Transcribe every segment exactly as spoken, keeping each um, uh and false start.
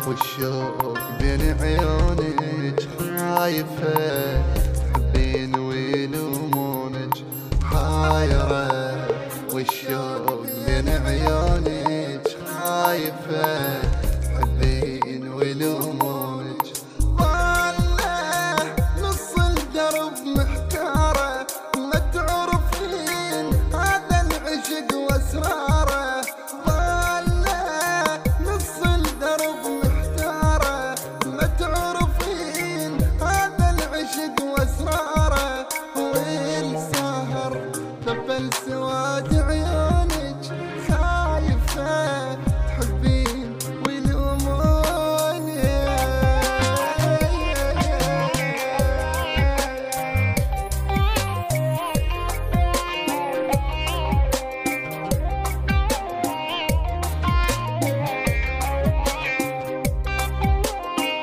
والشوق بين عيونك خايفة تحبين ويلومونك حايرة، والشوق بين عيونك خايفة تحبين ويلومونك. ضاله نص الدرب محتارة ما تعرفين هذا العشق واسراره. ضاله نص الدرب محتارة ما تعرفين هذا العشق واسراره. والسهر ثبل سواد عيونك خايفة تحبين ويلوموني.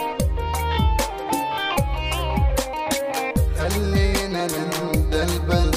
خلينا نندلبل